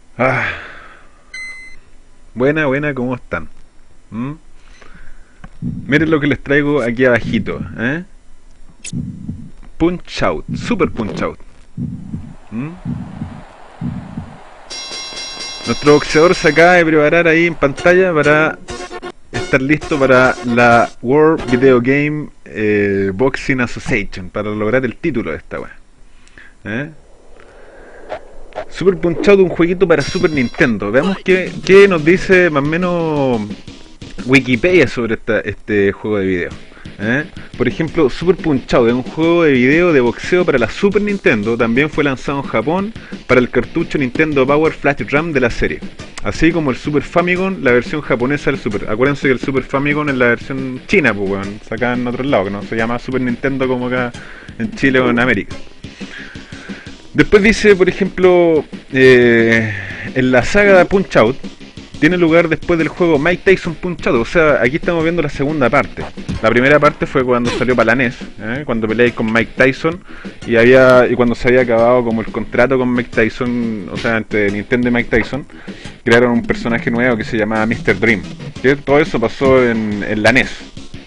Ah, buena, buena, ¿cómo están? ¿Mm? Miren lo que les traigo aquí abajito, ¿eh? Punch Out, Super Punch Out. ¿Mm? Nuestro boxeador se acaba de preparar ahí en pantalla para estar listo para la World Video Game Boxing Association, para lograr el título de esta weá. ¿Eh? Super Punch Out, un jueguito para Super Nintendo. Veamos qué nos dice más o menos Wikipedia sobre este juego de video. Por ejemplo, Super Punch Out es un juego de video de boxeo para la Super Nintendo. También fue lanzado en Japón para el cartucho Nintendo Power Flash RAM de la serie, así como el Super Famicom, la versión japonesa del Super. Acuérdense que el Super Famicom es la versión china, pues bueno, sacada en otros lados, que no se llama Super Nintendo como acá en Chile o en América. Después dice, por ejemplo, en la saga de Punch Out tiene lugar después del juego Mike Tyson Punch Out. O sea, aquí estamos viendo la segunda parte. La primera parte fue cuando salió para la NES, cuando peleáis con Mike Tyson y cuando se había acabado como el contrato con Mike Tyson, o sea, entre Nintendo y Mike Tyson, crearon un personaje nuevo que se llamaba Mr. Dream. Que todo eso pasó en la NES.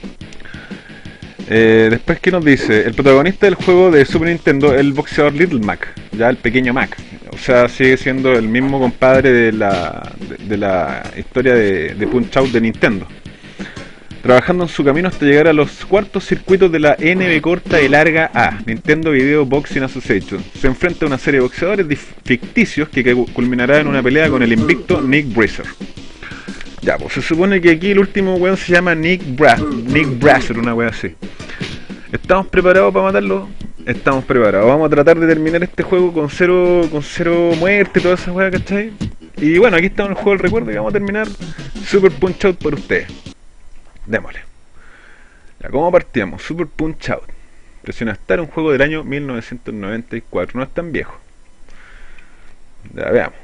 Después, ¿qué nos dice? El protagonista del juego de Super Nintendo es el boxeador Little Mac, ya el pequeño Mac. O sea, sigue siendo el mismo compadre de la historia de Punch Out de Nintendo. Trabajando en su camino hasta llegar a los cuartos circuitos de la NB corta y larga A, Nintendo Video Boxing Association. Se enfrenta a una serie de boxeadores ficticios que culminará en una pelea con el invicto Nick Bracer. Ya, pues se supone que aquí el último weón se llama Nick Bracer, una wea así. ¿Estamos preparados para matarlo? Estamos preparados. Vamos a tratar de terminar este juego con cero muerte, toda esa wea, ¿cachai? Y bueno, aquí estamos en el juego del recuerdo y vamos a terminar Super Punch Out por ustedes. Démosle. Ya, ¿cómo partíamos? Super Punch Out. Presiona Start, un juego del año 1994. No es tan viejo. Ya, veamos.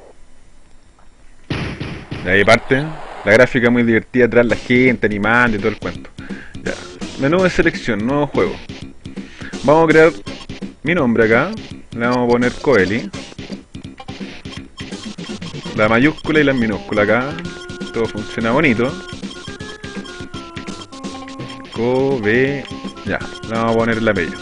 De ahí parte, la gráfica muy divertida atrás, la gente animando y todo el cuento. Ya. Menú de selección, nuevo juego. Vamos a crear mi nombre acá. Le vamos a poner Coeli. La mayúscula y la minúscula acá. Todo funciona bonito. Ya, le vamos a poner el apellido.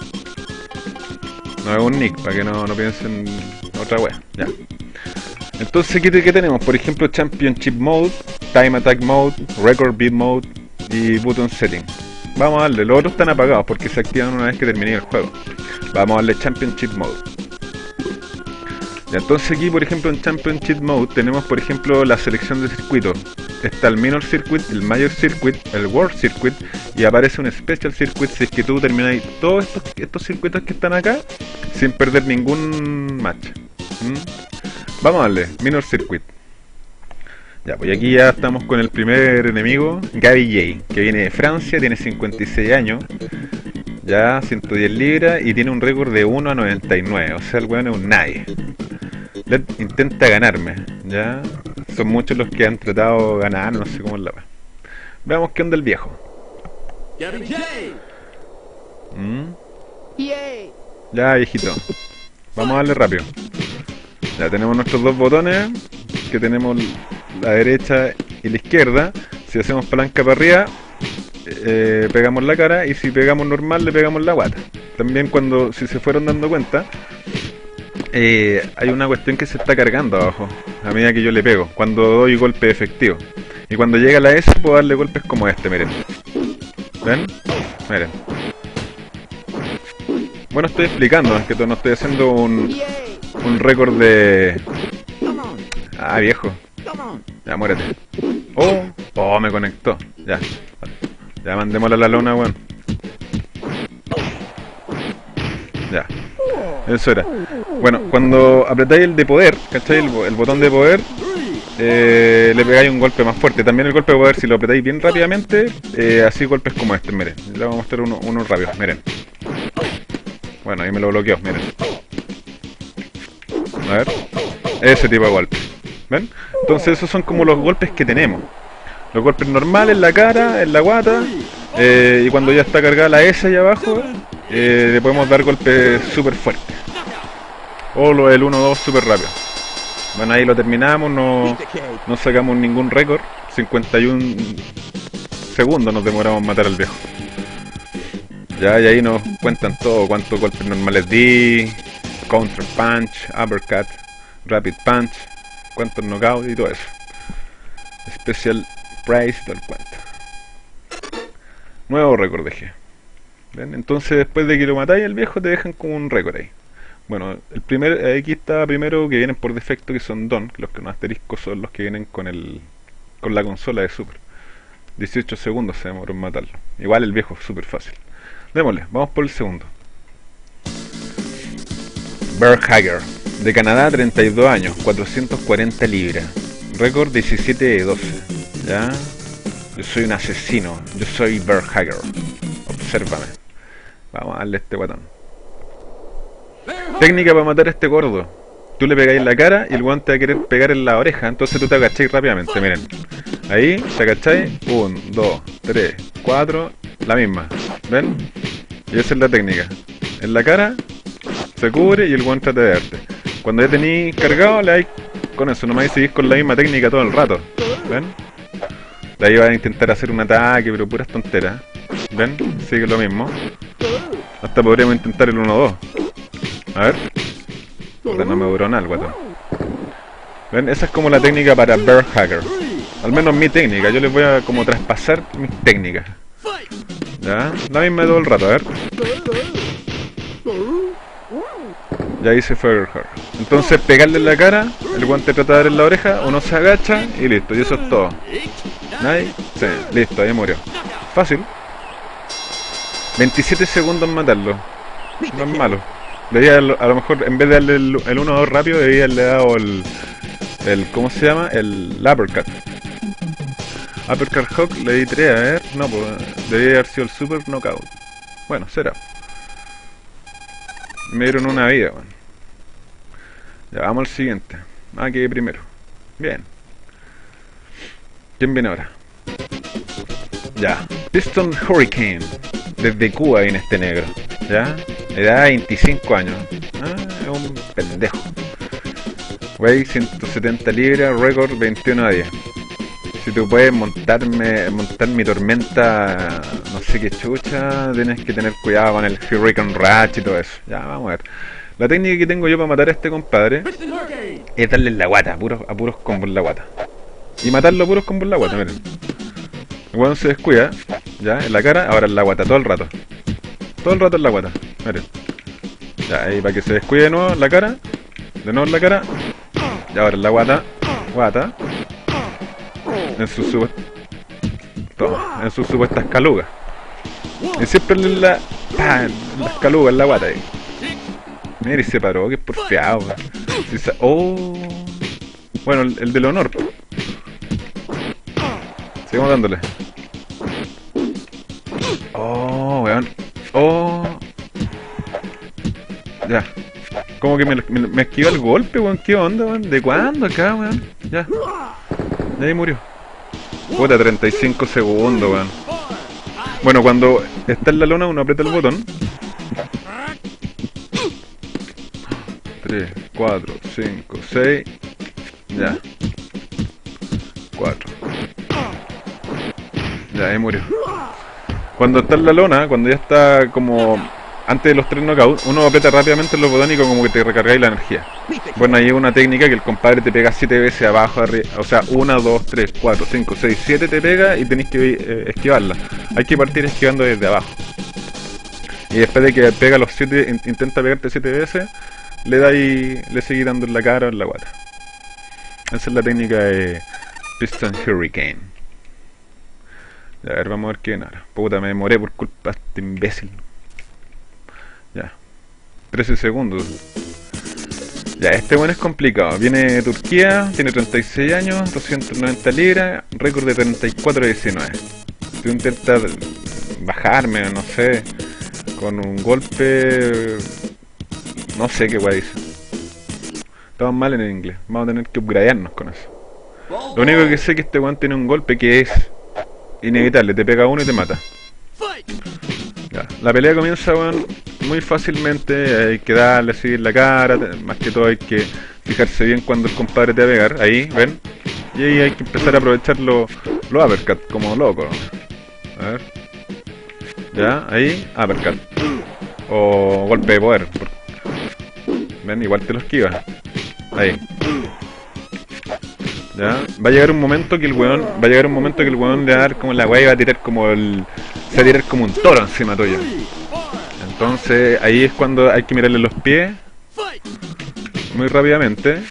No es un nick, para que no piensen otra wea. Ya. Entonces, ¿qué tenemos? Por ejemplo, Championship Mode, Time Attack Mode, Record Beat Mode y Button Setting. Vamos a darle, los otros están apagados porque se activan una vez que termine el juego. Vamos a darle Championship Mode. Y entonces aquí, por ejemplo, en Championship Mode tenemos, por ejemplo, la selección de circuitos. Está el Minor Circuit, el Major Circuit, el World Circuit y aparece un Special Circuit si es que tú terminas todos estos circuitos que están acá sin perder ningún match. Vamos a darle, Minor Circuit. Ya, pues aquí ya estamos con el primer enemigo, Gabi J, que viene de Francia, tiene 56 años, ya 110 libras y tiene un récord de 1-99, o sea, el weón es un nadie. Intenta ganarme, ya. Son muchos los que han tratado de ganar, no sé cómo es la weá. Veamos qué onda el viejo. Gabi J. Ya, viejito. Vamos a darle rápido. Ya tenemos nuestros dos botones, que tenemos la derecha y la izquierda. Si hacemos palanca para arriba, pegamos la cara, y si pegamos normal, le pegamos la guata. También si se fueron dando cuenta, hay una cuestión que se está cargando abajo, a medida que yo le pego, cuando doy golpe efectivo. Y cuando llega la S, puedo darle golpes como este, miren. ¿Ven? Miren. Bueno, estoy explicando, es que no estoy haciendo un récord de... Ah, viejo. Ya, muérete. Oh, me conectó. Ya mandémosle a la lona, weón. Ya. Eso era. Bueno, cuando apretáis el de poder, ¿cachai? El botón de poder, le pegáis un golpe más fuerte. También el golpe de poder, si lo apretáis bien rápidamente, así golpes como este, miren. Le voy a mostrar uno rápido, miren. Bueno, ahí me lo bloqueó, miren. A ver, ese tipo de golpe. ¿Ven? Entonces esos son como los golpes que tenemos. Los golpes normales en la cara, en la guata, y cuando ya está cargada la S ahí abajo, le podemos dar golpes súper fuertes. O el 1-2 súper rápido. Bueno, ahí lo terminamos, no sacamos ningún récord. 51 segundos nos demoramos en matar al viejo. Ya, y ahí nos cuentan todo, cuántos golpes normales di, counter punch, uppercut, rapid punch, cuántos knockouts y todo eso. Special prize y todo el cuento. Nuevo récord dejé. ¿Ven? Entonces después de que lo matáis al viejo te dejan como un récord ahí. Bueno, aquí está primero que vienen por defecto, que son Don, los que no asteriscos son los que vienen con la consola de Super. 18 segundos se demoró en matarlo. Igual el viejo es súper fácil. Démosle, vamos por el segundo. Bear Hager, de Canadá, 32 años, 440 libras. Récord 17 de 12. ¿Ya? Yo soy un asesino, yo soy Bear Hager. Obsérvame. Vamos a darle este guatón. Técnica para matar a este gordo. Tú le pegáis en la cara y el guante te va a querer pegar en la oreja, entonces tú te agacháis rápidamente, miren. Ahí, te agacháis, 1, 2, 3, 4, la misma. ¿Ven? Y esa es la técnica. En la cara, se cubre y el guante trata de darte. Cuando ya tenéis cargado, le dais con eso, nomás seguís con la misma técnica todo el rato. ¿Ven? De ahí vas a intentar hacer un ataque, pero puras tonteras. ¿Ven? Sigue lo mismo. Hasta podríamos intentar el 1-2. A ver. Puta, no me duró nada el guatón. ¿Ven? Esa es como la técnica para Bear Hager. Al menos mi técnica. Yo les voy a como traspasar mis técnicas. Ya, la misma de todo el rato, a ver. Ya hice Bear Hager. Entonces pegarle en la cara, el guante trata de dar en la oreja, uno se agacha y listo. Y eso es todo. ¿Ahí? Sí, listo, ahí murió. Fácil. 27 segundos en matarlo. No es malo. Debía, a lo mejor, en vez de darle el 1-2 rápido, debía haberle dado el ¿cómo se llama? El uppercut. Uppercut Hawk le di 3, a ver. No, pues debía haber sido el super knockout. Bueno, será. Me dieron una vida, bueno. Ya, vamos al siguiente. Ah, quedé primero. Bien. ¿Quién viene ahora? Ya. Piston Hurricane. Desde Cuba viene este negro. ¿Ya? Edad 25 años. Ah, es un pendejo. Weight 170 libras, récord 21 a 10. Si tú puedes montar mi tormenta, no sé qué chucha, tienes que tener cuidado con el Hurricane Ratch y todo eso. Ya, vamos a ver. La técnica que tengo yo para matar a este compadre es darle en la guata, a puros combos en la guata. Y matarlo a puros combos en la guata, miren. Cuando se descuida, ya, en la cara, ahora en la guata, todo el rato. Todo el rato en la guata, miren. Ya, ahí para que se descuide de nuevo en la cara. De nuevo en la cara. Y ahora en la guata. Guata. En sus supuestas calugas. Y siempre en las calugas, en la guata ahí. Mira, y se paró, que es porfiado. Oh. Bueno, el del honor. Sigamos dándole. Oh, weón. Oh. Ya. Como que me esquiva el golpe, weón. ¿Qué onda, weón? ¿De cuándo acá, weón? Ya. Y ahí murió. Puta, 35 segundos, weón. Bueno, cuando está en la lona uno aprieta el botón. 3, 4, 5, 6. Ya. 4. Ya, ahí murió. Cuando está en la lona, cuando ya está como antes de los 3 knockouts, uno aprieta rápidamente los botones y como que te recargáis la energía. Bueno, ahí hay una técnica que el compadre te pega 7 veces abajo, arriba, o sea, 1, 2, 3, 4, 5, 6, 7 te pega y tenéis que esquivarla. Hay que partir esquivando desde abajo. Y después de que pega los 7, intenta pegarte 7 veces, le seguís dando en la cara o en la guata. Esa es la técnica de Piston Hurricane. A ver, vamos a ver qué viene ahora. Puta, me demoré por culpa de este imbécil. Ya. 13 segundos. Ya, este bueno es complicado. Viene de Turquía, tiene 36 años, 290 libras, récord de 34-19. Si intenta bajarme, no sé, con un golpe... No sé qué guay dice. Estamos mal en el inglés. Vamos a tener que upgradearnos con eso. Lo único que sé es que este weón tiene un golpe que es inevitable. Te pega uno y te mata. Ya. La pelea comienza, weón, muy fácilmente. Hay que darle así en la cara. Más que todo hay que fijarse bien cuando el compadre te va a pegar, ahí, ven. Y ahí hay que empezar a aprovechar los uppercut como loco. A ver. Ya, ahí, uppercut. O golpe de poder. Ven, igual te lo esquivas. Ahí. Ya, va a llegar un momento que el weón le va a dar como la weá y va a tirar como se va a tirar como un toro encima tuyo. Entonces ahí es cuando hay que mirarle los pies muy rápidamente.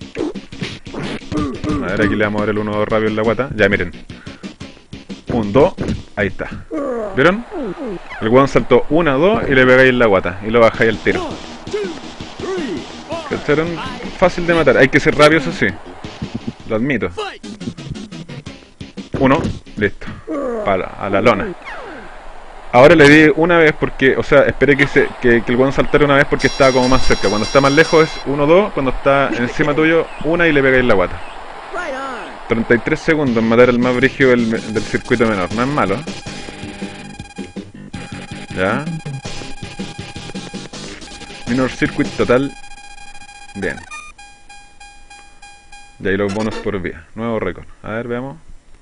A ver, aquí le vamos a dar el 1-2 rápido en la guata. Ya, miren. 1-2, ahí está. ¿Vieron? El weón saltó 1-2 y le pegáis en la guata y lo bajáis al tiro. ¿Cacharon? Fácil de matar, hay que ser rápido, eso sí. Lo admito. 1, listo. A la lona. Ahora le di una vez porque, o sea, esperé que el weón saltara una vez porque estaba como más cerca. Cuando está más lejos es 1-2, cuando está encima tuyo, una y le pegáis la guata. 33 segundos en matar al más brígido del circuito menor, no es malo. Ya. Minor Circuit total. Bien. Y ahí los bonos por vía. Nuevo récord. A ver, veamos.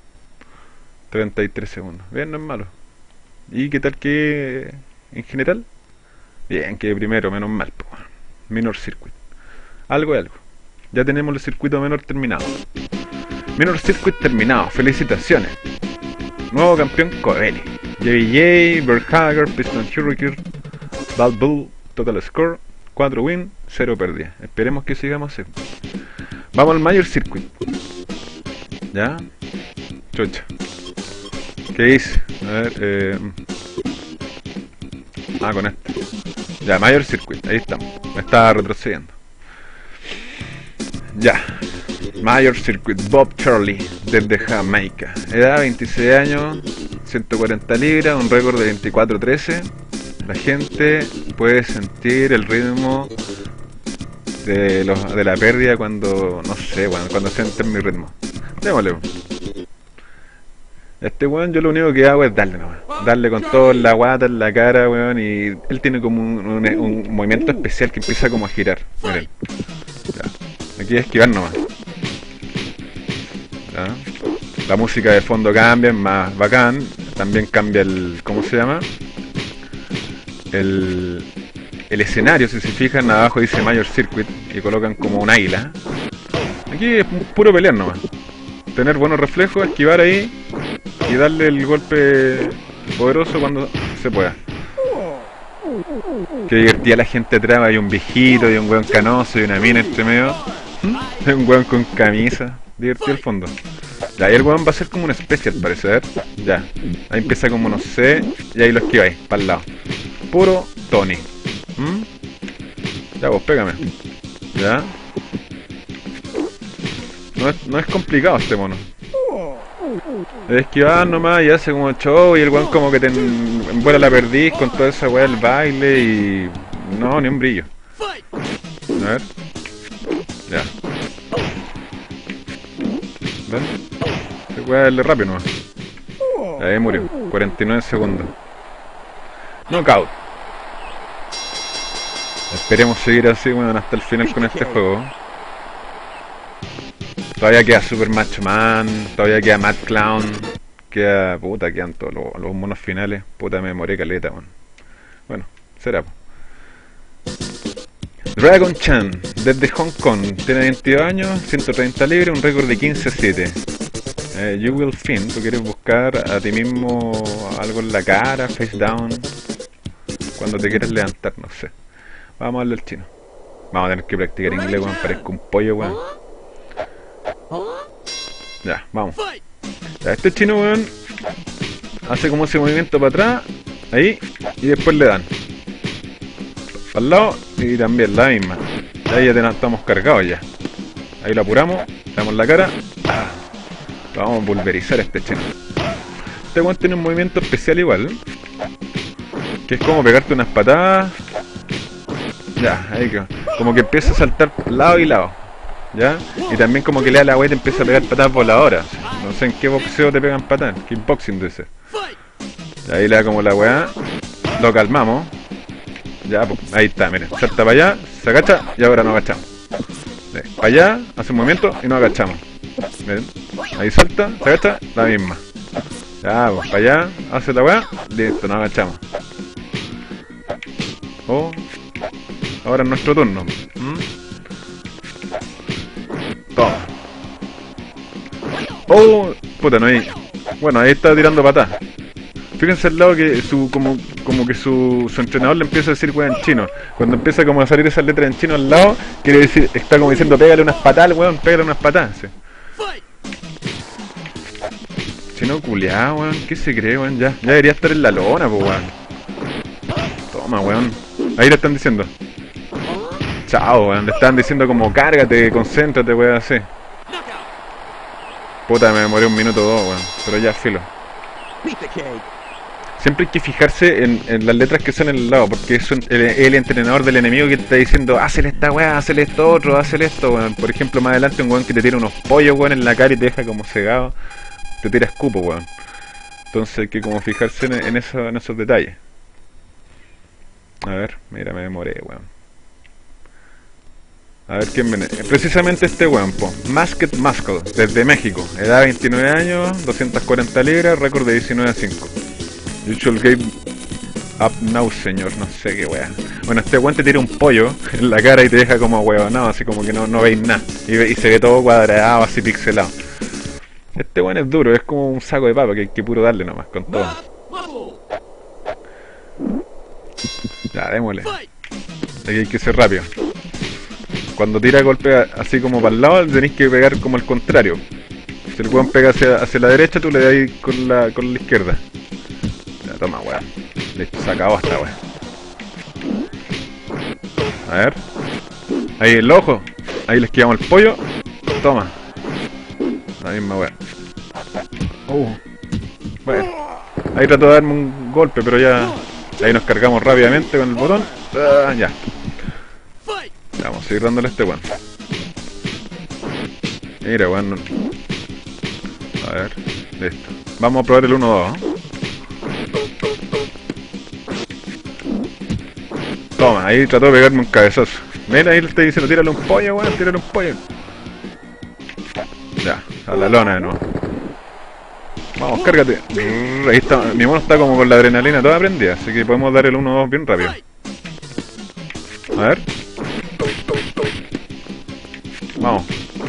33 segundos. Bien, no es malo. ¿Y qué tal que en general? Bien, que primero, menos mal. Minor Circuit. Algo y algo. Ya tenemos el circuito menor terminado. Minor Circuit terminado. Felicitaciones. Nuevo campeón Coeli. JBJ, Berghager, Piston Hurricane, Bad Bull, Total Score, 4 win, 0 pérdida. Esperemos que sigamos así. Vamos al Major Circuit. ¿Ya? Chucha. ¿Qué hice? A ver, con este. Ya, Major Circuit, ahí estamos. Me estaba retrocediendo. Ya. Major Circuit, Bob Charlie, desde Jamaica. Edad 26 años, 140 libras, un récord de 24-13. La gente puede sentir el ritmo de la pérdida cuando, no sé, cuando sienten mi ritmo. Démosle. Este weón, yo lo único que hago es darle nomás. Darle con todo en la guata, en la cara, weón. Y él tiene como un movimiento especial que empieza como a girar. Miren. Ya. Aquí es esquivar nomás. Ya. La música de fondo cambia, es más bacán. También cambia el... ¿cómo se llama? El escenario, si se fijan, abajo dice Major Circuit y colocan como un águila. Aquí es puro pelear nomás. Tener buenos reflejos, esquivar ahí y darle el golpe poderoso cuando se pueda. Qué divertida la gente atrás, hay un viejito, y un weón canoso y una mina entre medio. Hay un weón con camisa, divertido el fondo. Ya, ahí el weón va a ser como una especie al parecer. Ya, ahí empieza como no sé, y ahí lo esquiváis, para el lado. Puro Tony. Ya, vos, pégame. Ya. No es complicado este mono. Es esquivar nomás y hace como show y el weón como que te envuela la perdiz con toda esa weá del baile y... no, ni un brillo. A ver. Ya. ¿Ven? Ese weá darle rápido nomás. Ahí murió. 49 segundos. Knockout. Esperemos seguir así, bueno, hasta el final con este juego. Todavía queda Super Macho Man, todavía queda Mad Clown, queda... puta, quedan todos los monos finales. Puta, me demoré caleta, man. Bueno, será. Dragon Chan, desde Hong Kong, tiene 22 años, 130 libras, un récord de 15-7. You Will Fin, tú quieres buscar a ti mismo algo en la cara, face down, cuando te quieres levantar, no sé. Vamos a darle al chino. Vamos a tener que practicar inglés, weón, parezco un pollo, weón. Ya, vamos. Ya, este chino, weón, hace como ese movimiento para atrás, ahí, y después le dan para el lado y también la misma. Ahí ya estamos cargados ya. Ahí lo apuramos, le damos la cara. Lo vamos a pulverizar a este chino. Este weón tiene un movimiento especial igual, que es como pegarte unas patadas. Ya, ahí que como que empieza a saltar lado y lado. ¿Ya? Y también como que le da la weá y te empieza a pegar patadas voladoras. No sé en qué boxeo te pegan patadas, kickboxing dice. Y ahí le da como la weá. Lo calmamos. Ya, pues, ahí está, miren. Salta para allá, se agacha y ahora nos agachamos. Sí. para allá, hace un movimiento y nos agachamos. Miren, ahí salta, se agacha, la misma. Ya, pues para allá, hace la weá, listo, nos agachamos. Oh, ahora es nuestro turno. Toma. Oh, puta, no hay. Bueno, ahí está tirando patada. Fíjense al lado que como que su entrenador le empieza a decir weón en chino. Cuando empieza como a salir esas letras en chino al lado, quiere decir, está como diciendo pégale unas patadas, weón, pégale unas patadas. Sí. Chino culiao, weón, ¿qué se cree, weón? Ya debería estar en la lona, pues weón. Toma, weón. Ahí le están diciendo. Chao, weón, le están diciendo como cárgate, concéntrate, weón, así. Puta, me demoré 1 minuto o 2, weón, pero ya filo. Siempre hay que fijarse en las letras que son en el lado, porque es el entrenador del enemigo que te está diciendo, hazle esta weá, hazle esto otro, hazle esto, weón. Por ejemplo, más adelante un weón que te tira unos pollos, weón, en la cara y te deja como cegado, te tira escupo, weón. Entonces hay que como fijarse en esos detalles. A ver, mira, me demoré, weón. A ver quién viene. Precisamente este weón, po. Masked Muscle, desde México. Edad 29 años, 240 libras, récord de 19-5. You should give up now, señor. No sé qué weón. Bueno, este weón te tira un pollo en la cara y te deja como weón, no, así como que no veis nada. Y se ve todo cuadrado, así pixelado. Este weón es duro, es como un saco de papa que hay que puro darle nomás, con todo. Ya, démosle. Aquí hay que ser rápido. Cuando tira golpe así como para el lado, tenéis que pegar como al contrario. Si el weón pega hacia la derecha, tú le das con la izquierda. Ya, toma, weón. Listo, se acabó esta weón. A ver. Ahí el ojo. Ahí le esquivamos el pollo. Toma. La misma weón. Bueno. Ahí trató de darme un golpe, pero ya... Ahí nos cargamos rápidamente con el botón. Ya. Vamos a seguir dándole a este weón. Mira, weón. A ver, listo. Vamos a probar el 1-2. Toma, ahí trató de pegarme un cabezazo. Mira, ahí le estoy diciendo, tírale un pollo, weón, tírale un pollo. Ya, a la lona de nuevo. Vamos, cárgate. Ahí está, mi mono está como con la adrenalina toda prendida, así que podemos dar el 1-2 bien rápido. A ver. Vamos.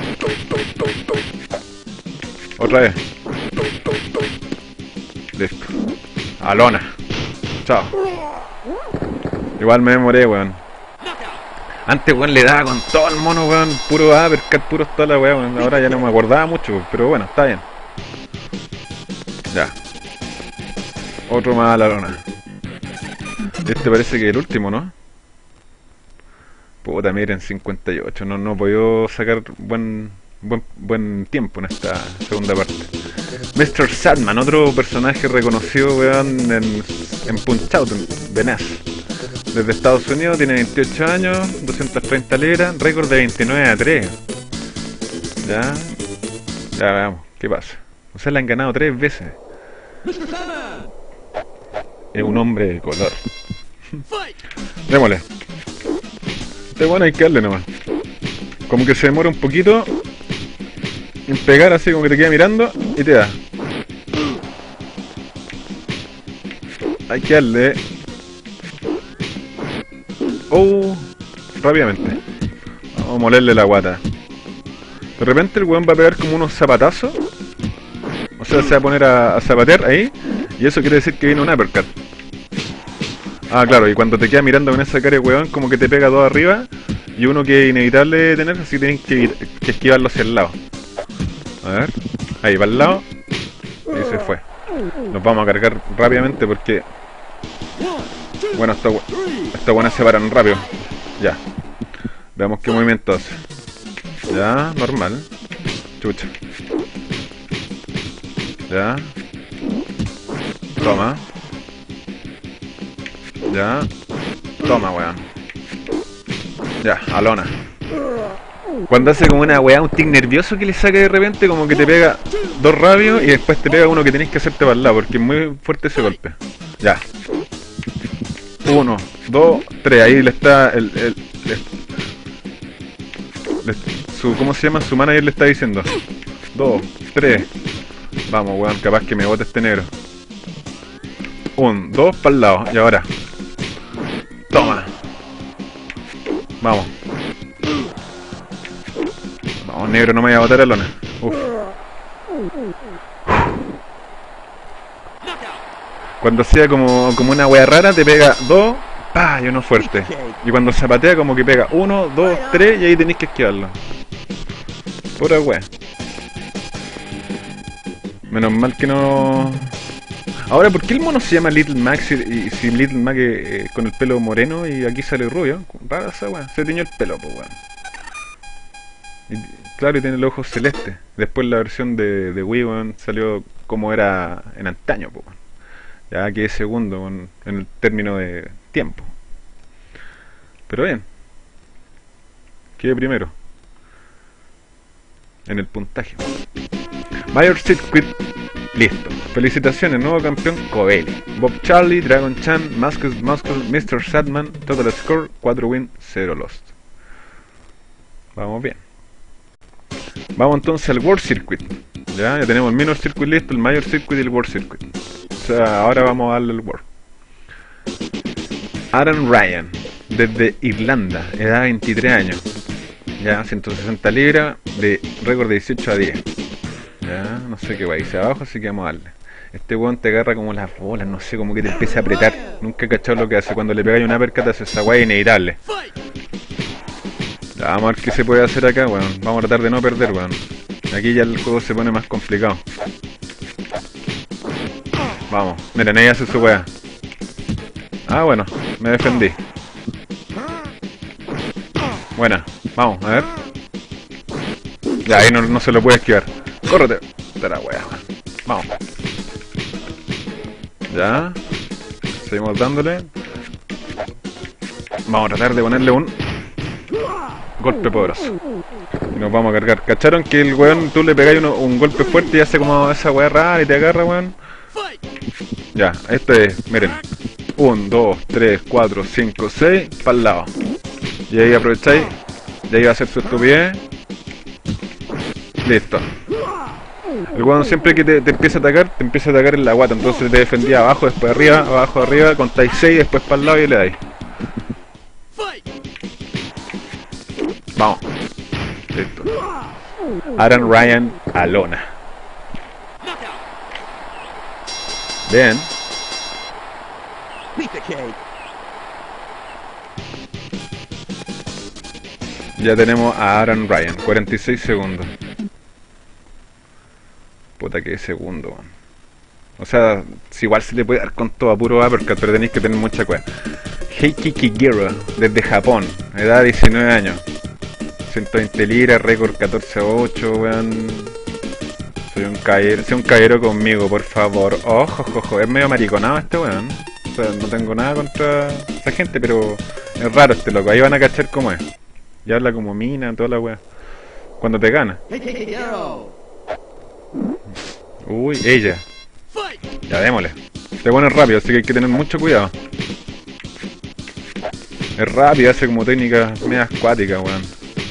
Otra vez. Listo. A lona. Chao. Igual me demoré, weón. Antes, weón, le daba con todo el mono, weón. Puro uppercut, puro toda la weón. Ahora ya no me acordaba mucho, pero bueno, está bien. Ya. Otro más a la lona. Este parece que es el último, ¿no? Puta, miren, 58. No he podido sacar buen tiempo en esta segunda parte. Mr. Sandman, otro personaje reconocido, weón, en Punch-Out, de NES. Desde Estados Unidos, tiene 28 años, 230 libras, récord de 29-3. Ya. Ya veamos, ¿qué pasa? O sea, le han ganado 3 veces. Es un hombre de color. Démosle. Este bueno hay que darle nomás. Como que se demora un poquito en pegar, así como que te queda mirando y te da. Hay que darle. Rápidamente. Vamos a molerle la guata. De repente el weón va a pegar como unos zapatazos. O sea, se va a poner a zapatear ahí. Y eso quiere decir que viene un uppercut. Ah, claro, y cuando te queda mirando con esa cara de weón, como que te pega todo arriba. Y uno que es inevitable tener, así que tienes que esquivarlo hacia el lado. A ver, ahí, para el lado. Y se fue. Nos vamos a cargar rápidamente porque... Bueno, esta buena se paran rápido. Ya. Veamos qué movimiento hace. Ya, normal. Chucha. Ya. Toma. Ya. Toma, weón. Ya, a lona. Cuando hace como una weá, un tic nervioso que le saca de repente, como que te pega 2 rápidos y después te pega uno que tenés que hacerte para el lado, porque es muy fuerte ese golpe. Ya. 1, 2, 3. Ahí le está ¿Cómo se llama? Su manager le está diciendo. 2, 3. Vamos, weón, capaz que me bote este negro. 1, 2, para el lado. Y ahora. Toma. Vamos. Vamos, negro, no me voy a botar a lona. Uf. Cuando sea como una wea rara, te pega 2, pa, y uno fuerte. Y cuando zapatea, como que pega 1, 2, 3, y ahí tenéis que esquivarlo. Pura wea. Menos mal que no... Ahora, ¿por qué el mono se llama Little Mac si Little Mac con el pelo moreno y aquí sale rubio? Rara esa wea. Se tiñó el pelo, pues weón. Claro, y tiene los ojos celestes. Después la versión de Wii, weón, salió como era en antaño, pues weón. Ya quedé segundo en el término de tiempo. Pero bien. Quedé primero. En el puntaje. Mayor Circuit. Listo. Felicitaciones, nuevo campeón Coeli. Bob Charlie, Dragon Chan, Muscle, Mr. Sadman. Total score 4 win, 0 lost. Vamos bien. Vamos entonces al World Circuit. Ya tenemos el Minor Circuit listo, el Mayor Circuit y el World Circuit. O sea, ahora vamos a darle el World. Aaron Ryan, desde Irlanda, edad 23 años. Ya, 160 libras, de récord de 18 a 10. Ya, no sé qué va a irse abajo, así que vamos a darle. Este weón te agarra como las bolas, no sé, como que te empieza a apretar. Nunca he cachado lo que hace. Cuando le pegáis una uppercut hace esa weá inevitable. Ya, vamos a ver qué se puede hacer acá, weón. Vamos a tratar de no perder, weón. Aquí ya el juego se pone más complicado. Vamos, miren, ahí hace su weá. Ah, bueno, me defendí. Buena, vamos, a ver. Ya, ahí no se lo puede esquivar. Córrete. De la weá, vamos. Ya. Seguimos dándole. Vamos a tratar de ponerle un golpe poderoso. Y nos vamos a cargar. ¿Cacharon que el weón, tú le pegáis un golpe fuerte y hace como esa weá rara y te agarra, weón? Ya, este es, miren. 1, 2, 3, 4, 5, 6, para el lado. Y ahí aprovecháis. Y ahí va a hacer su estupidez. Listo. El weón siempre que te empieza a atacar, te empieza a atacar en la guata. Entonces te defendía abajo, después arriba, abajo, arriba, contáis 6, después para el lado y le dais. Vamos. Listo. Aaron Ryan a lona. Bien. Ya tenemos a Aaron Ryan, 46 segundos. Puta que segundo, man. O sea, si igual se le puede dar con todo a puro uppercut, pero tenéis que tener mucha cueva. Heiki Kigero, desde Japón, edad 19 años. 120 libras, récord 14-8, weón. Soy un caballero conmigo, por favor. Ojo, ojo, es medio mariconado este weón. O sea, no tengo nada contra esa gente, pero es raro este loco. Ahí van a cachar cómo es. Y habla como mina, toda la weá. Cuando te gana. Uy, ella. Ya démosle. Este weón es rápido, así que hay que tener mucho cuidado. Es rápido, hace como técnicas medias acuáticas, weón.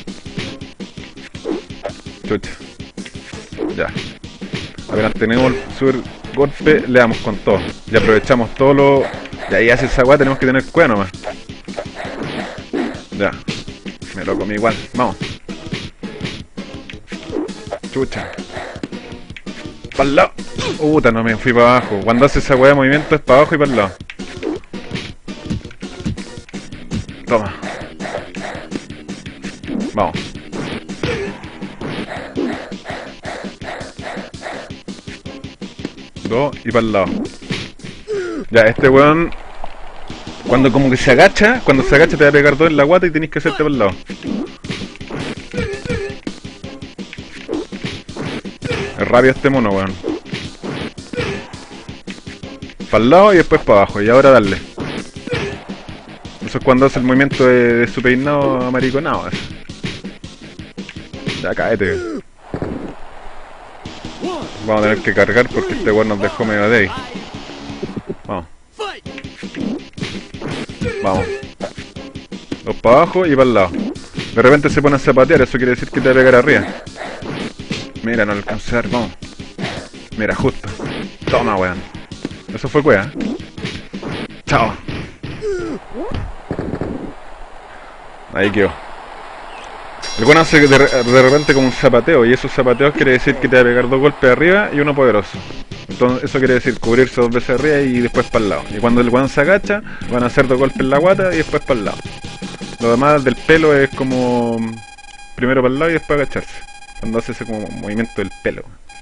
Chucha. Ya. Apenas tenemos el super golpe, le damos con todo. Y aprovechamos todo lo... Y ahí hace esa weá, tenemos que tener cueva nomás. Ya. Me lo comí igual, vamos. Chucha. Para el lado. Puta, no me fui para abajo. Cuando hace esa weá de movimiento es para abajo y para el lado. Toma. Vamos. Dos y para el lado. Ya, este weón, cuando como que se agacha, te va a pegar dos en la guata y tenés que hacerte para el lado. Es rápido este mono, weón. Para el lado y después para abajo. Y ahora darle. Eso es cuando hace el movimiento de su peinado amariconado. Ya, cáete. Vamos a tener que cargar porque este weón nos dejó medio débil. Vamos. Vamos. Dos para abajo y para el lado. De repente se pone a zapatear, eso quiere decir que te va a pegar arriba. Mira, no lo alcancé a dar, vamos. Mira, justo. Toma, weón. Eso fue cueva. Chao. Ahí quedó. El weón hace de repente como un zapateo, y esos zapateos quiere decir que te va a pegar 2 golpes arriba y uno poderoso. Entonces eso quiere decir cubrirse 2 veces arriba y después para el lado. Y cuando el weón se agacha, van a hacer 2 golpes en la guata y después para el lado. Lo demás del pelo es como primero para el lado y después agacharse. Cuando hace ese como movimiento del pelo.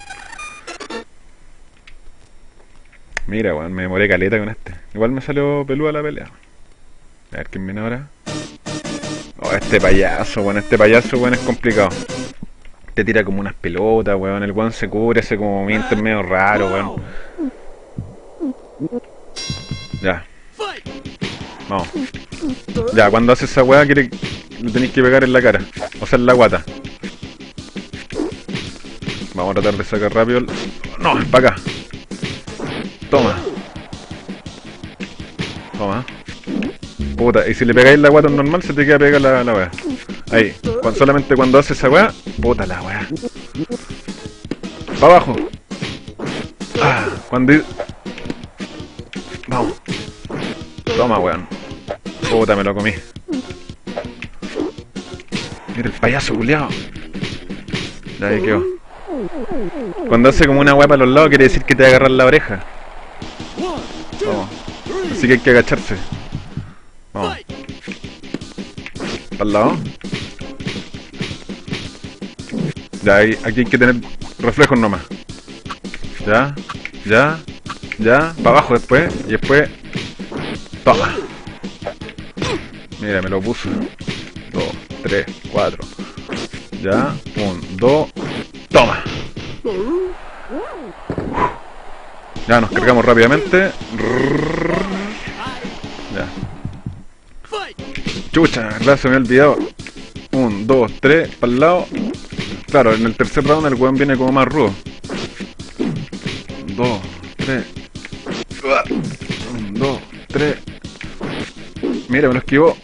Mira, weón, me demoré caleta con este. Igual me salió peluda la pelea. A ver quién viene ahora. Oh, este payaso, weón, es complicado. Te tira como unas pelotas, weón. El weón se cubre, hace como movimientos medio raro, weón. Ya. Vamos. Ya, cuando hace esa weá, le tenéis que pegar en la cara. O sea, en la guata. Vamos a tratar de sacar rápido el... No, es para acá. Toma. Toma. Puta, y si le pegáis la guata normal, se te queda pegada la weá. Ahí. Solamente cuando hace esa weá, puta la weá. Pa' abajo. Ah, cuando... Vamos. Toma, weón. Puta, me lo comí. Mira el payaso culiao. Ya ahí quedó. Cuando hace como una weá para los lados, quiere decir que te va a agarrar la oreja. Vamos. Así que hay que agacharse. Vamos. Para el lado. Ya, aquí hay que tener reflejos nomás. Ya, ya, ya. Para abajo después. Y después... Toma. Mira, me lo puso. 2, 3, 4. Ya. 1, 2. Toma. Ya, nos cargamos rápidamente. Ya. Chucha, verdad, se me ha olvidado. 1, 2, 3, para el lado. Claro, en el tercer round el weón viene como más rudo. 2, 3. 1, 2, 3. Mira, me lo esquivó.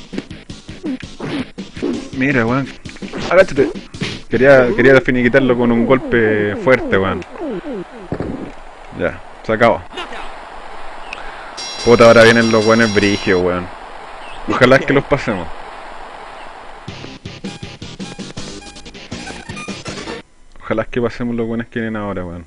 Mira, weón. Agáchate. Quería finiquitarlo con un golpe fuerte, weón. Ya, se acabó. Puta, ahora vienen los weones brígidos, weón. Ojalá es que los pasemos. Ojalá es que pasemos los weones que vienen ahora, weón.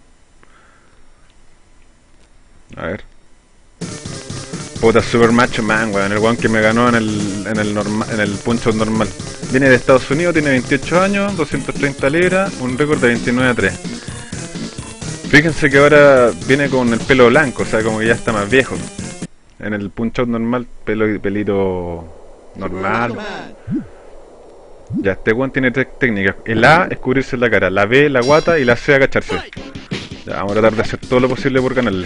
A ver. Puta, Super Macho Man, weón. El weón que me ganó en el punch-out normal. Viene de Estados Unidos, tiene 28 años, 230 libras, un récord de 29-3. Fíjense que ahora viene con el pelo blanco, o sea, como que ya está más viejo. En el punch-out normal, pelito normal. Ya, este weón tiene 3 técnicas. El A es cubrirse la cara, la B la guata y la C agacharse. Ya, vamos a tratar de hacer todo lo posible por ganarle.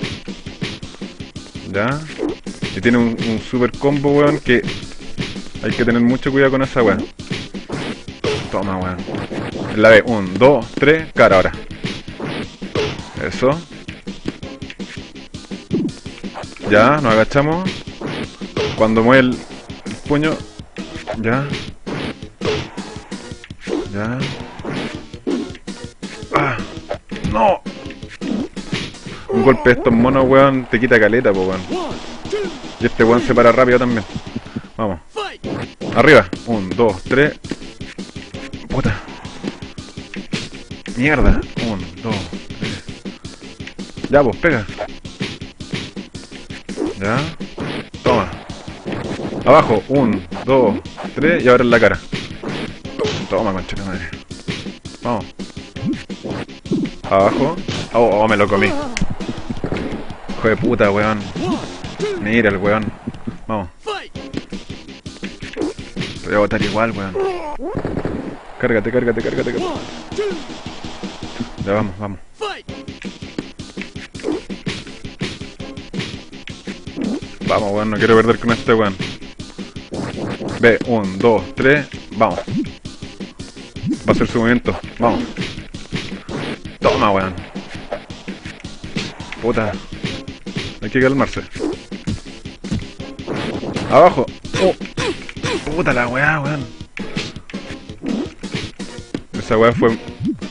Ya. Y tiene un super combo, weón, que hay que tener mucho cuidado con esa weón. Toma, weón. La B, 1, 2, 3, cara ahora. Eso. Ya, nos agachamos. Cuando mueve el puño. Ya. Ya. ¡Ah! ¡No! Un golpe de estos monos, weón, te quita caleta, po, weón. Y este weón se para rápido también. Vamos. Arriba. 1, 2, 3. Puta. Mierda. 1, 2, 3. Ya, pues, pega. Ya. Toma. Abajo. 1, 2, 3. Y ahora en la cara. Toma, concha de madre. Vamos. Abajo. Oh, me lo comí. Hijo de puta, weón. Mira el weón. Vamos. Te voy a botar igual, weón. Cárgate. Ya, vamos. Vamos, weón, no quiero perder con este weón. Ve, 1, 2, 3. Vamos. Va a hacer su movimiento. Vamos. Toma, weón. Puta. Hay que calmarse. Abajo. Oh. Puta la weá, weón. Esa weá fue...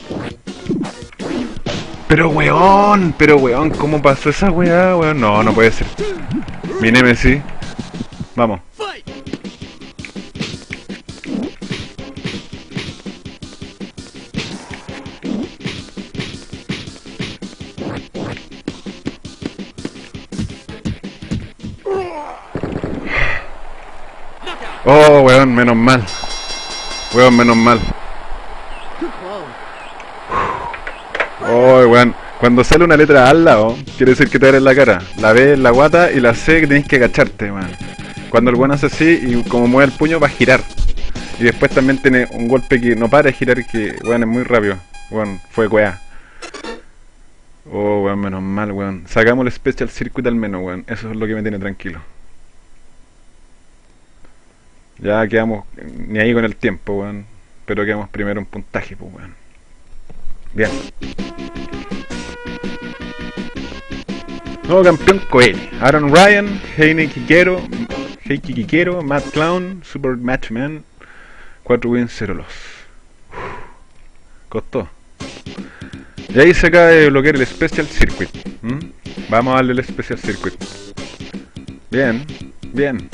pero weón, ¿cómo pasó esa weá, weón? No, no puede ser. Mi Nemesis. Vamos. Oh, weón, menos mal. Weón, menos mal. Oh, weón. Cuando sale una letra al lado, quiere decir que te abre en la cara. La B en la guata y la C que tenés que agacharte, weón. Cuando el weón hace así y como mueve el puño va a girar. Y después también tiene un golpe que no para de girar, que weón es muy rápido. Weón, fue weá. Oh, weón, menos mal, weón. Sacamos el Special Circuit al menos, weón. Eso es lo que me tiene tranquilo. Ya quedamos ni ahí con el tiempo, weón. Pero quedamos primero en puntaje, pues, weón. Bien. Nuevo campeón Coeli. Aaron Ryan, Heiki Kikero, Matt Clown, Super Matchman. 4 wins, 0 loss. Costó. Y ahí se acaba de bloquear el Special Circuit. Vamos a darle el Special Circuit. Bien, bien.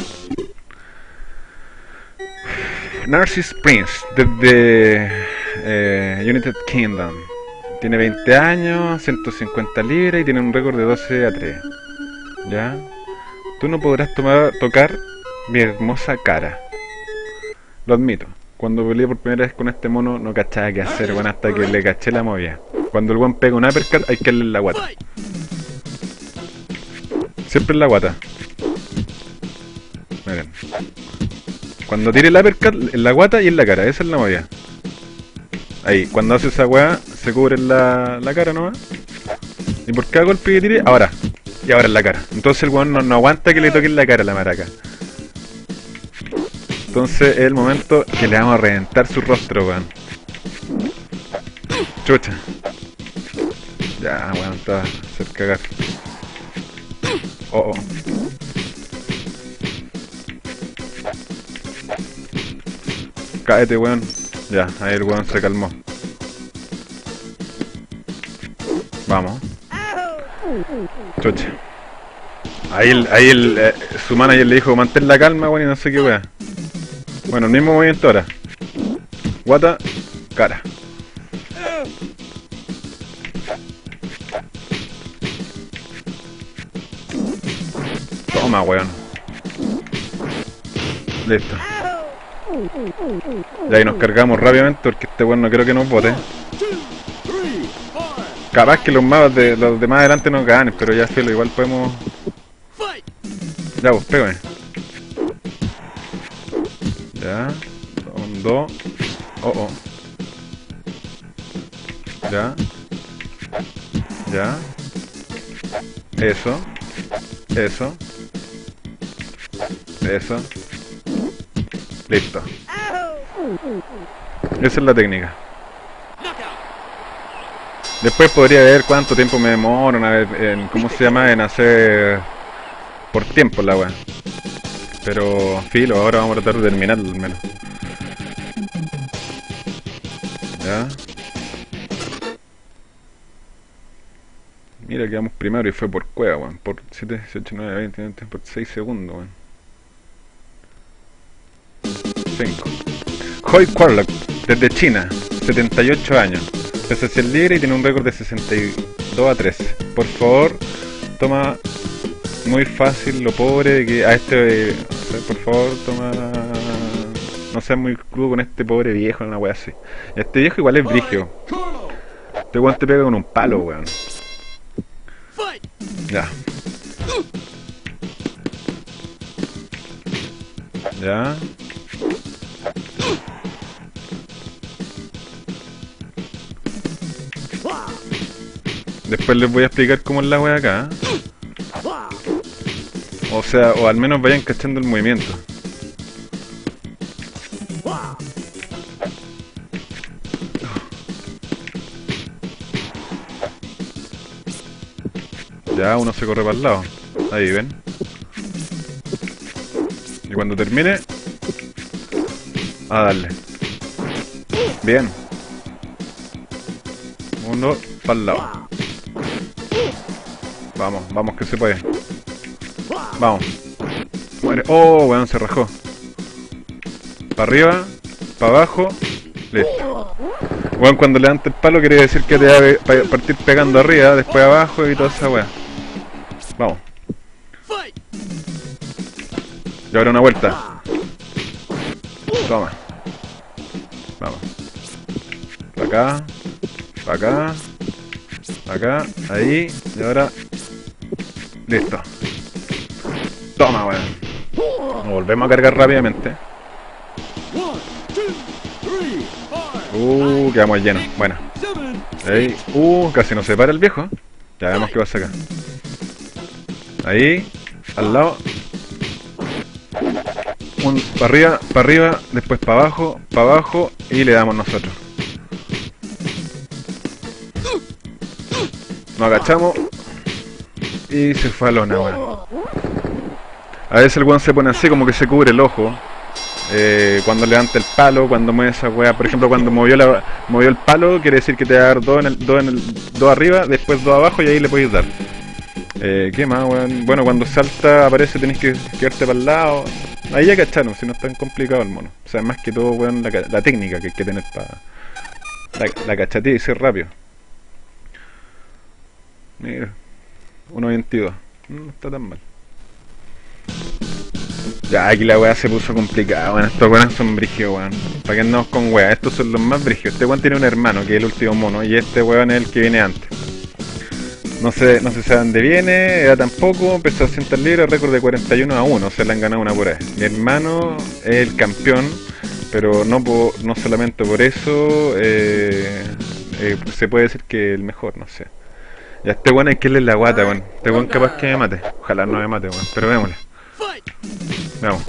Narcissus Prince, desde United Kingdom. Tiene 20 años, 150 libras y tiene un récord de 12-3. ¿Ya? Tú no podrás tocar mi hermosa cara. Lo admito. Cuando peleé por primera vez con este mono no cachaba qué hacer, bueno, hasta que le caché la movida. Cuando el weón pega un uppercut hay que darle en la guata. Siempre en la guata. Miren. Cuando tire el uppercut en la guata y en la cara, esa es la movida. Ahí, cuando hace esa weá, se cubre la cara nomás. Y por cada golpe que tire, ahora. Y ahora en la cara. Entonces el weón no aguanta que le toque en la cara la maraca. Entonces es el momento que le vamos a reventar su rostro, weón. Chucha. Ya, weón, está a hacer cagar. Oh, oh. Cáete, weón. Ya, ahí el weón se calmó. Vamos. Chucha. Ahí su manager le dijo mantén la calma, weón, y no sé qué weón. Bueno, el mismo movimiento ahora. Guata, cara. Toma, weón. Listo. Y ahí nos cargamos rápidamente porque este weón no creo que nos bote. Capaz que los de más adelante nos ganen, pero ya filo, igual podemos... Ya vos, pégame. Ya. Un, dos. Oh, oh. Ya. Ya. Eso. Eso. Eso. Listo. Esa es la técnica. Después podría ver cuánto tiempo me demoro en ¿cómo se llama? En hacer por tiempo la weá. Pero filo, ahora vamos a tratar de terminarlo al menos. Ya. Mira, quedamos primero y fue por cueva, weón. Por 7, 18, 9, 20, 20, por 6 segundos, weón. 5. Hoy Quarlock, desde China, 78 años. Pesa 100 libras y tiene un récord de 62-3. Por favor, toma muy fácil lo pobre que a este... por favor, toma... No seas muy crudo con este pobre viejo, una wea así. Este viejo igual es brigio. Este weón te pega con un palo, weón. Ya. Ya. Después les voy a explicar cómo es la wea acá. O sea, o al menos vayan cachando el movimiento. Ya, uno se corre para el lado. Ahí, ¿ven? Y cuando termine... a darle. Bien. Uno para el lado. Vamos, vamos que se puede. Vamos. Muere. Oh, weón, se rajó. Para arriba, para abajo. Listo. Weón, cuando levanta el palo quiere decir que te va a partir pegando arriba, después abajo y toda esa weá. Vamos. Y ahora una vuelta. Toma. Vamos. Para acá. Para acá. Para acá. Ahí. Y ahora. Listo. Toma, weón. Nos volvemos a cargar rápidamente. Quedamos llenos. Bueno. Ahí. Casi nos separa el viejo. Ya vemos qué pasa acá. Ahí. Al lado. Para arriba, después para abajo y le damos nosotros. Nos agachamos y se fue a lona, weón. A veces el weón se pone así como que se cubre el ojo cuando levanta el palo, cuando mueve esa weá. Por ejemplo, cuando movió el palo, quiere decir que te va a dar dos arriba, después dos abajo y ahí le podéis dar. ¿Qué más, weón? Bueno, cuando salta aparece, tenés que quedarte para el lado. Ahí ya cacharon, si no es tan complicado el mono. O sea, más que todo, weón, la técnica que hay que tener para la cachatilla y ser rápido. Mira, 1.22. No está tan mal. Ya, aquí la weá se puso complicada, weón. Estos weones son brígidos, weón. ¿Para qué andamos con weá? Estos son los más brígidos. Este weón tiene un hermano, que es el último mono, y este weón es el que viene antes. No sé de dónde viene, edad tampoco, peso 200 libras, récord de 41-1, se le han ganado una por ahí. Mi hermano es el campeón, pero no solamente por eso, se puede decir que el mejor, no sé. Ya este weón hay que irle la guata, weón. Este weón capaz que me mate, ojalá no me mate, weón, pero vémosle. Vamos.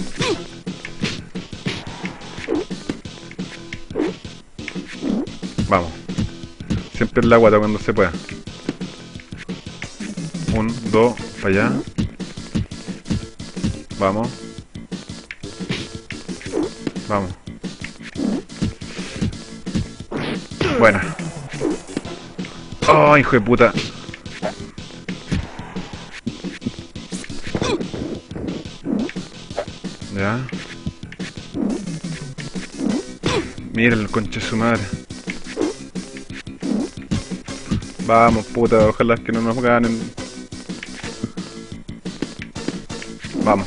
Vamos. Siempre en la guata cuando se pueda. 1, 2, para allá. Vamos. Vamos. Buena. Oh, hijo de puta. Ya. Mira el conche de su madre. Vamos, puta, ojalá que no nos ganen. Vamos.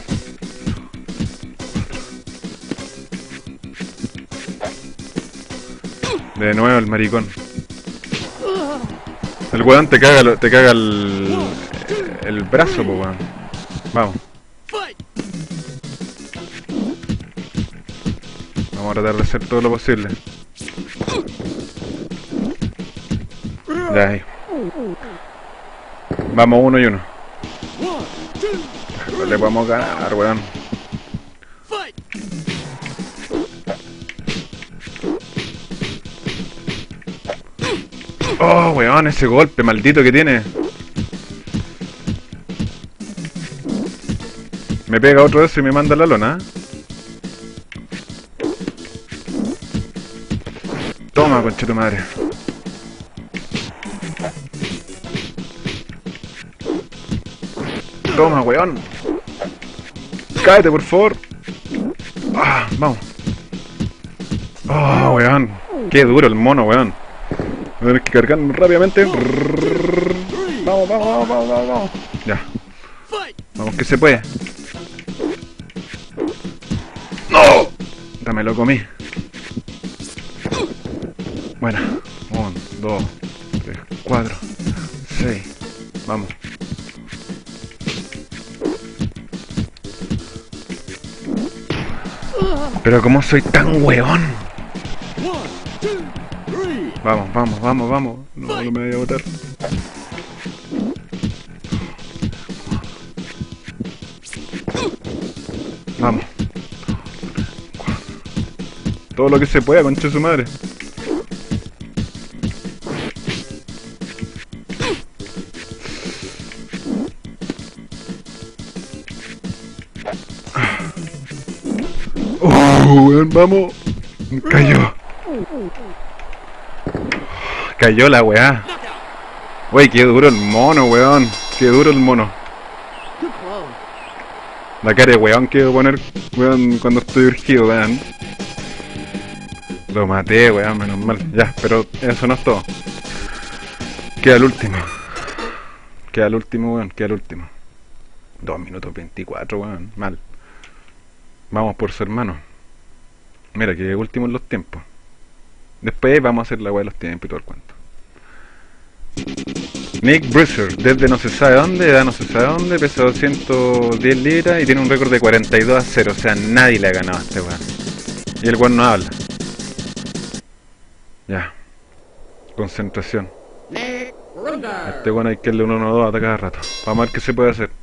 De nuevo el maricón. El weón te caga el brazo, po, weón. Vamos. Vamos a tratar de hacer todo lo posible. Ya ahí. Vamos 1 y 1. Le podemos ganar, weón. Oh, weón, ese golpe maldito que tiene. Me pega otro de eso y me manda a la lona. Toma, concha tu madre. Toma, weón. Cállate, por favor. Vamos. Oh, weón. Qué duro el mono, weón. Voy a tener que cargarme rápidamente. Vamos, vamos, vamos, vamos, vamos. Ya. Vamos que se puede. ¡No! Dame, lo comí. Buena. 1, 2, 3, 4, 6. Vamos. Pero como soy tan weón. Vamos, vamos, vamos, vamos. No, no me voy a botar. Vamos. Todo lo que se pueda, concha de su madre. Weón, vamos. Me cayó. cayó la weá. Wey, qué duro el mono, weón. Qué duro el mono. La cara de weón que voy a poner, weón, cuando estoy urgido, weón. Lo maté, weón, menos mal. Ya, pero eso no es todo. Queda el último. Queda el último, weón, queda el último. 2 minutos 24, weón, mal. Vamos por su hermano. Mira, que último en los tiempos. Después vamos a hacer la weá de los tiempos y todo el cuento. Nick Bruiser, desde no se sabe dónde, edad no se sabe dónde, pesa 210 libras y tiene un récord de 42-0. O sea, nadie le ha ganado a este weón. Y el weón no habla. Ya. Concentración. A este weón hay que darle 1-1-2 a cada rato. Vamos a ver qué se puede hacer.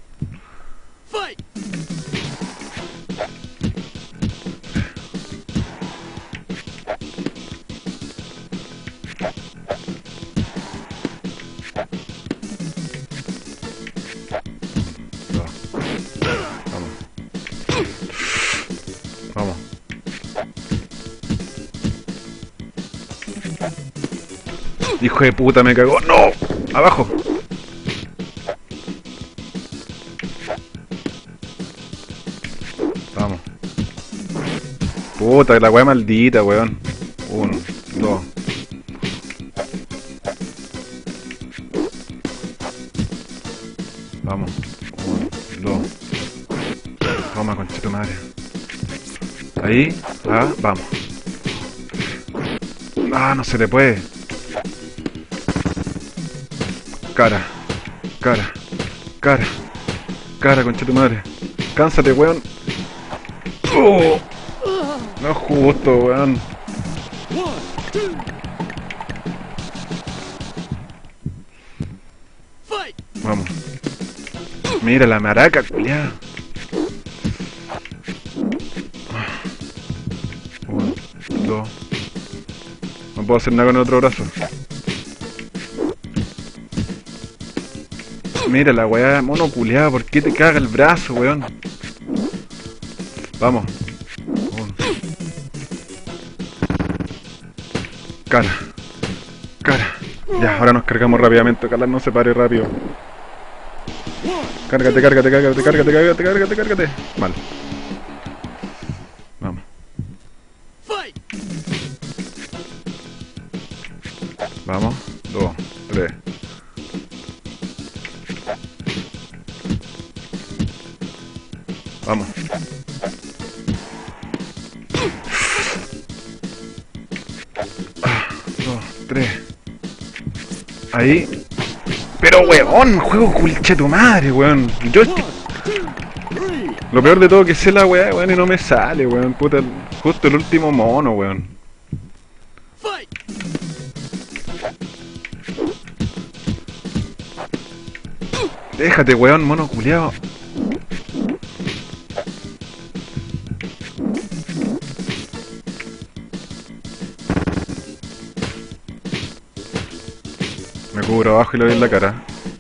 Vamos. Hijo de puta, me cagó. ¡No! ¡Abajo! Vamos. Puta, la weá maldita, weón. 1, 2. Vamos. 1, 2. Toma, conchito madre. Ahí. Ah, vamos. Ah, no se le puede. Cara. Cara. Cara. Cara, conchito madre. Cánsate, weón. Oh. No es justo, weón. Vamos. Mira la maraca, culiá. 1, 2. No puedo hacer nada con el otro brazo. Mira la weá, mono culiá, ¿por qué te caga el brazo, weón? Vamos. 1. Cara. Cara. Ya, ahora nos cargamos rápidamente, ojalá no se pare rápido. Cárgate, cárgate, cárgate, cárgate, cárgate, cárgate, cárgate. Mal. Vamos. Vamos. 2, 3. Vamos. Ah, 2, 3. Ahí. Pero weón, juego culche tu madre, weón. Yo lo peor de todo que sé la weá, weón, y no me sale, weón. Puta, justo el último mono, weón. Déjate, weón, mono culiao. Me cubro abajo y le doy en la cara.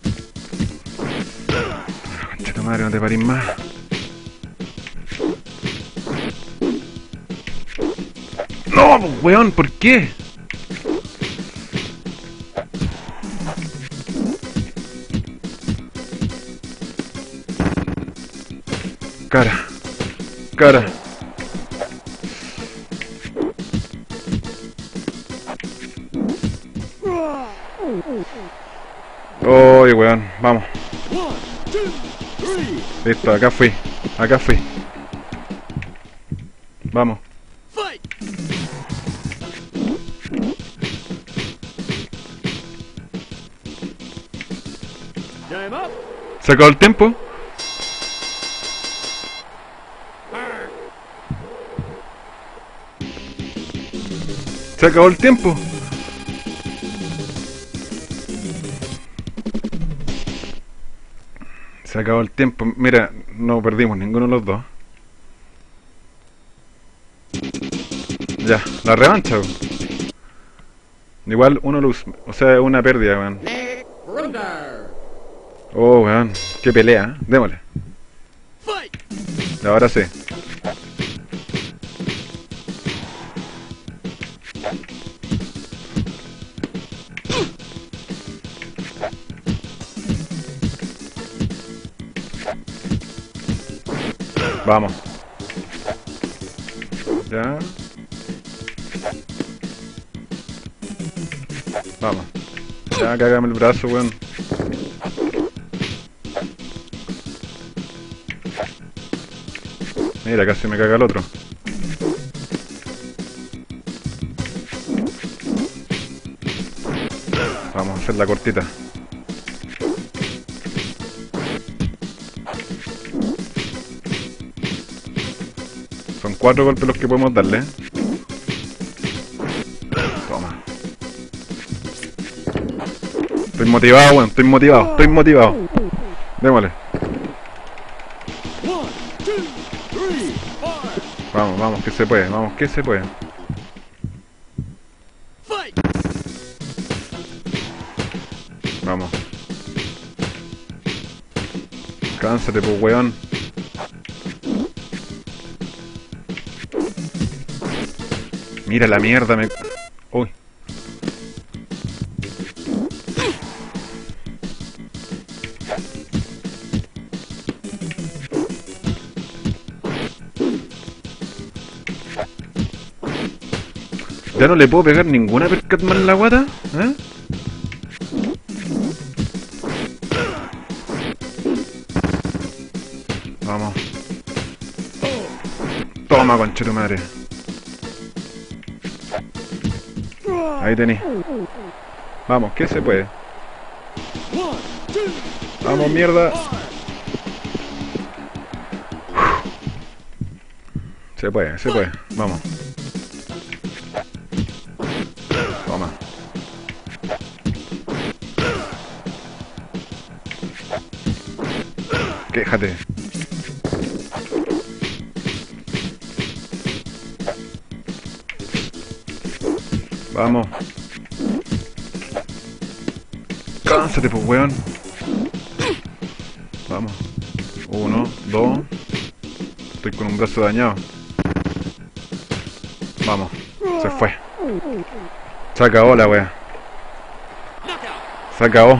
Concha tu madre, no te parís más. No, weón, ¿por qué? Cara. Cara. Oye, weón, vamos. Listo, acá fui. Acá fui. Vamos. ¿Se acabó el tiempo? ¿Se acabó el tiempo? Se acabó el tiempo. Mira, no perdimos ninguno de los dos. Ya, la revancha. Igual uno luz. O sea, una pérdida, weón. Oh, weón. Qué pelea, ¿eh? Démosle. Ahora sí. Vamos. Ya. Vamos. Ya, cágame el brazo, weón. Mira, casi me caga el otro. Vamos a hacer la cortita. Son 4 golpes los que podemos darle. Toma. Estoy motivado, weón. Estoy motivado. Démosle. Vamos, que se puede. Vamos. Cánsate, pues, weón. Mira la mierda, me... Uy. Ya no le puedo pegar ninguna percatman en la guata, ¿eh? Vamos. Toma, concha tu madre. Ahí tení. Vamos, que se puede. Vamos, mierda. Se puede. Vamos. Toma. Quéjate. Vamos. Cánsate, pues, weón. Vamos. 1, 2. Estoy con un brazo dañado. Vamos. Se fue. Se acabó la wea. Se acabó.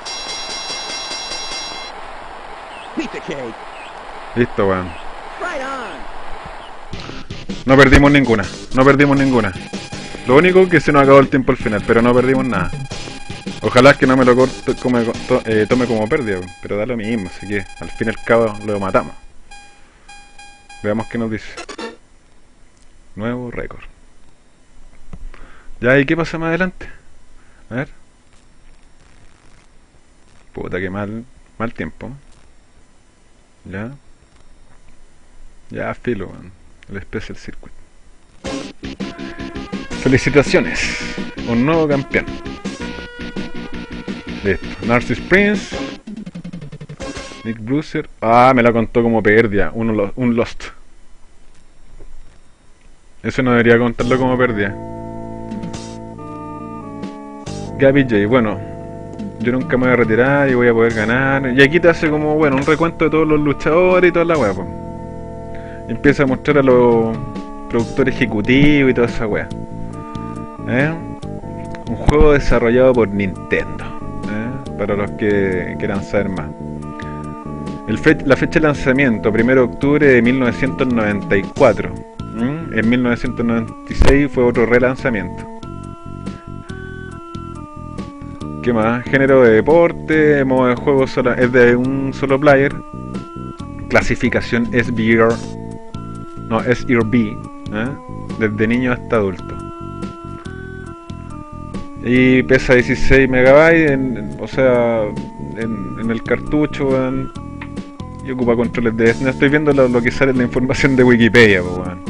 Listo, weón. No perdimos ninguna. Lo único que se nos acabó el tiempo al final, pero no perdimos nada. Ojalá que no me lo tome como pérdida, pero da lo mismo, así que al fin y al cabo lo matamos. Veamos qué nos dice. Nuevo récord. Ya, ¿y qué pasa más adelante? A ver. Puta, que mal tiempo. Ya, filo, man. El Special Circuit. Felicitaciones, un nuevo campeón. Listo. Narcis Prince, Nick Bruiser. Ah, me la contó como pérdida. Un Lost. Eso no debería contarlo como pérdida. Gabby J. Bueno, yo nunca me voy a retirar y voy a poder ganar. Y aquí te hace como, bueno, un recuento de todos los luchadores y toda la wea, pues. Y empieza a mostrar a los productores ejecutivos y toda esa wea. Un juego desarrollado por Nintendo, para los que quieran saber más. La fecha de lanzamiento, 1 de octubre de 1994. En 1996 fue otro relanzamiento. ¿Qué más? Género de deporte, modo de juego es de un solo player. Clasificación SBR. No, SRB. Desde niño hasta adulto. Y pesa 16 megabytes, o sea, en el cartucho, weón. Y ocupa controles de SNES. Estoy viendo lo que sale en la información de Wikipedia, weón.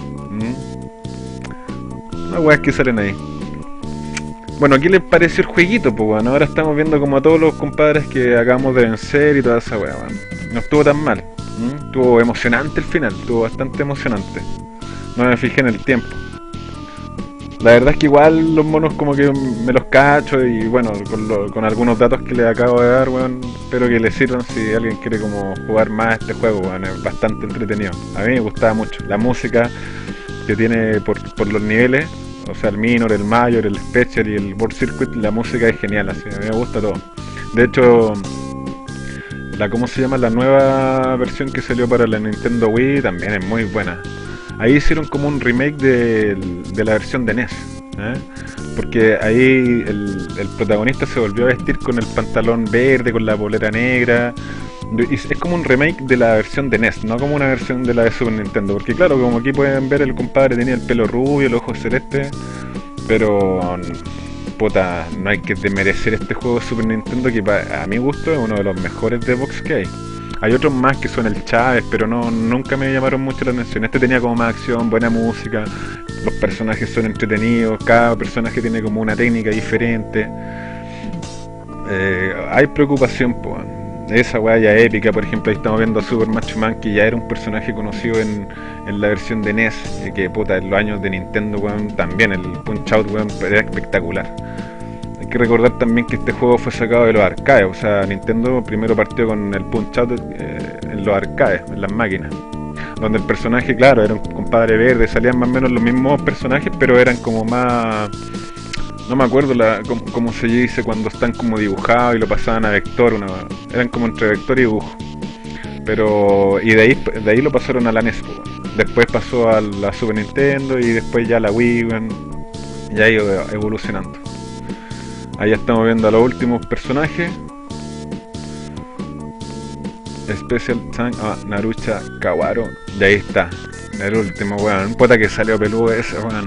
Las weas que salen ahí. Bueno, ¿qué les pareció el jueguito, pues, weón? Ahora estamos viendo como a todos los compadres que acabamos de vencer y toda esa wea, weón. No estuvo tan mal. Estuvo emocionante el final, estuvo bastante emocionante. No me fijé en el tiempo. La verdad es que igual los monos como que me los cacho y bueno, con algunos datos que les acabo de dar, weón, espero que les sirvan si alguien quiere como jugar más este juego, weón, es bastante entretenido. A mí me gustaba mucho. La música que tiene por los niveles, o sea, el Minor, el Major, el Special y el World Circuit, la música es genial, así, a mí me gusta todo. De hecho, ¿cómo se llama? La nueva versión que salió para la Nintendo Wii también es muy buena. Ahí hicieron como un remake de la versión de NES, ¿eh? Porque ahí el protagonista se volvió a vestir con el pantalón verde, con la polera negra. Es como un remake de la versión de NES, no como una versión de la de Super Nintendo. Porque claro, como aquí pueden ver, el compadre tenía el pelo rubio, los ojos celestes. Pero puta, no hay que desmerecer este juego de Super Nintendo, que a mi gusto es uno de los mejores de box que hay. Hay otros más que son el Chávez, pero nunca me llamaron mucho la atención. Este tenía como más acción, buena música, los personajes son entretenidos, cada personaje tiene como una técnica diferente. Hay preocupación, pues. Esa weá ya épica, por ejemplo, ahí estamos viendo a Super Macho Man, que ya era un personaje conocido en la versión de NES, que puta, en los años de Nintendo, weón, también el Punch Out, weón, era espectacular. Hay que recordar también que este juego fue sacado de los arcades, o sea, Nintendo primero partió con el Punch Out en los arcades, en las máquinas, donde el personaje, claro, era un compadre verde, salían más o menos los mismos personajes, pero eran como más... No me acuerdo cómo se dice cuando están como dibujados y lo pasaban a vector, eran como entre vector y dibujo. Pero, y de ahí lo pasaron a la NES, después pasó a la Super Nintendo y después ya a la Wii, ya ha ido evolucionando. Ahí estamos viendo a los últimos personajes. Special Tank, Narucha Kawaro, y ahí está, el último, weón. Puta que salió peludo ese, weón.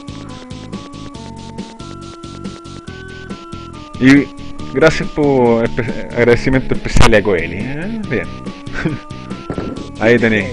Y gracias por agradecimiento especial a Coeli, ¿eh? Bien. Ahí tenéis.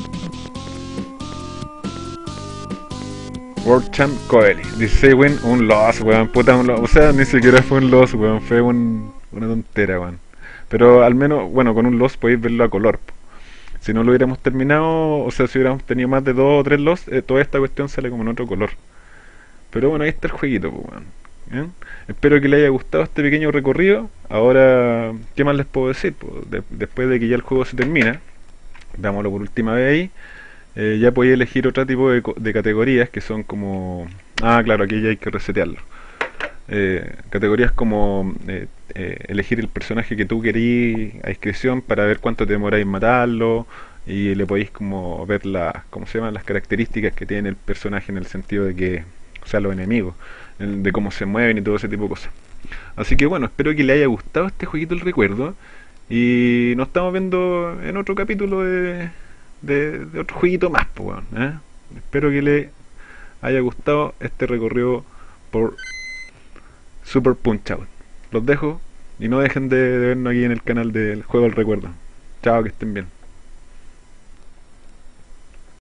World Champ Coeli. 16 win, un loss, weón. Puta, un loss. O sea, ni siquiera fue un loss, weón. Fue una tontera, weón. Pero al menos, bueno, con un loss podéis verlo a color. Si no lo hubiéramos terminado, o sea, si hubiéramos tenido más de 2 o 3 loss, toda esta cuestión sale como en otro color. Pero bueno, ahí está el jueguito, pues, weón. ¿Bien? Espero que les haya gustado este pequeño recorrido. Ahora, ¿qué más les puedo decir? Pues, después de que ya el juego se termina, veámoslo por última vez ahí, ya podéis elegir otro tipo de categorías que son como... Ah, claro, aquí ya hay que resetearlo. Categorías como elegir el personaje que tú querís a discreción para ver cuánto te demoráis en matarlo, y le podéis como ver ¿cómo se llaman? Las características que tiene el personaje, en el sentido de que, o sea, los enemigos, de cómo se mueven y todo ese tipo de cosas. Así que bueno, espero que le haya gustado este jueguito el recuerdo, y nos estamos viendo en otro capítulo de otro jueguito más, pues, bueno, ¿eh? Espero que le haya gustado este recorrido por Super Punch Out. Los dejo y no dejen de vernos aquí en el canal del Juego del Recuerdo. Chao, que estén bien.